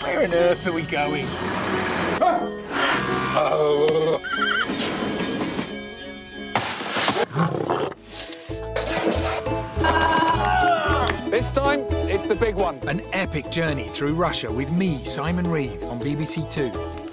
Where on earth are we going? This time, it's the big one. An epic journey through Russia with me, Simon Reeve, on BBC Two.